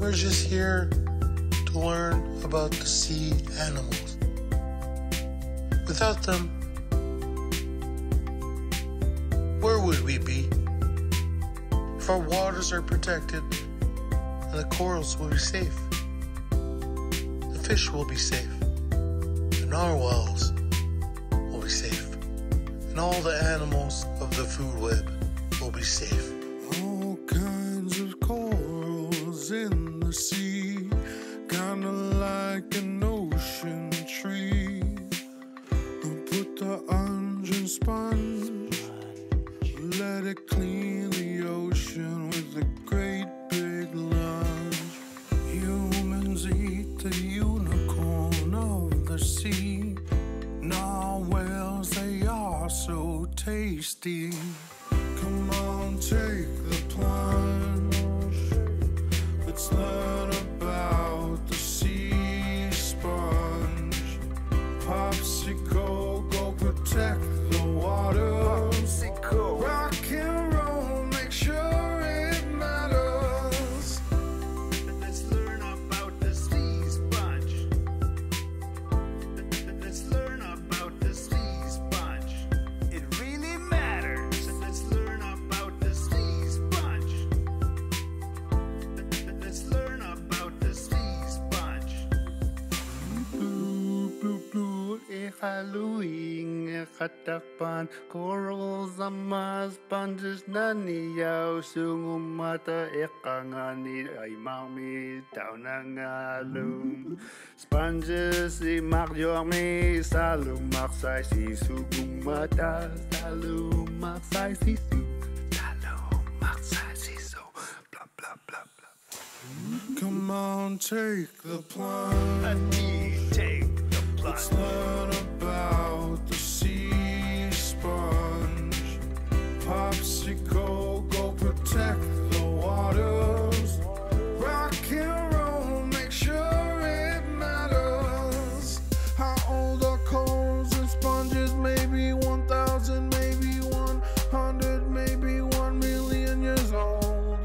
We're just here to learn about the sea animals. Without them, where would we be? If our waters are protected, and the corals will be safe, the fish will be safe, and our wells will be safe, and all the animals of the food web will be safe. All kinds of corals in the sea, kinda like an ocean tree. Put the onion sponge, let it clean the ocean with a great big lunge. Humans eat the unicorn of the sea. Narwhals, they are so tasty. Come on, take the plunge. Let's learn about the sea sponge. Popsicle, go protect the water. Rock and roll, make sure it matters. Let's learn about the sea sponge. Let's learn about the sea sponge. It really matters. Let's learn about the sea sponge. Let's learn about the sea sponge. Blue, blue, blue, ikaluing ikatakpan. Corals ama sponges na niyaw. Sungumata ikanganit ay mami daw nangalum. Sponges si Marcoux salumaksay si sugumata. Salumaksay si su. Salumaksay si su. Blah, blah, blah, blah. Come on, take the plunge. Let me take the Let's plunge. learn about the sea sponge. Popsicle, go protect the waters. Rock and roll, make sure it matters. How old are corals and sponges? Maybe 1,000, maybe 100, maybe 1,000,000 years old.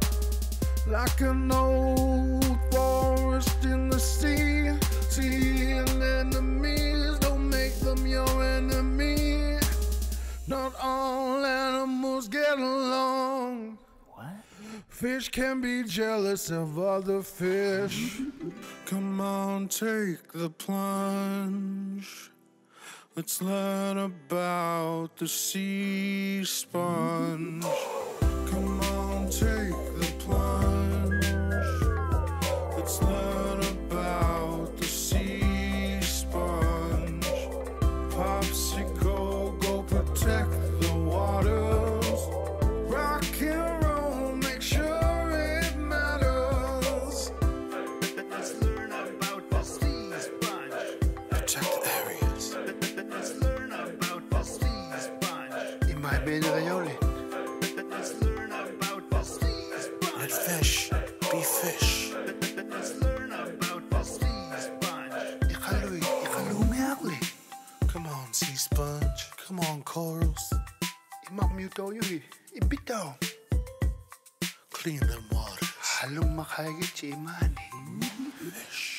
Like an old forest in the sea. Seeing enemies, don't make them your enemy. Not all animals get along. What? Fish can be jealous of other fish. Come on, take the plunge. Let's learn about the sea sponge. Come on, take the plunge. Let's learn about the sea sponge. Popsicle, go protect the waters. Rock and roll, make sure it matters. Let's learn about the sea sponge. Protect areas. Let's learn about the sea sponge. It might be the yoli. Let's learn about the sea sponge. Let fish be fish. Let's learn about the sea sponge. Ikalumi akli. Come on, sea sponge. Come on, corals. Imakmuto yui. Ibitaw. Clean them waters. Halong makagit si Imani. Fish.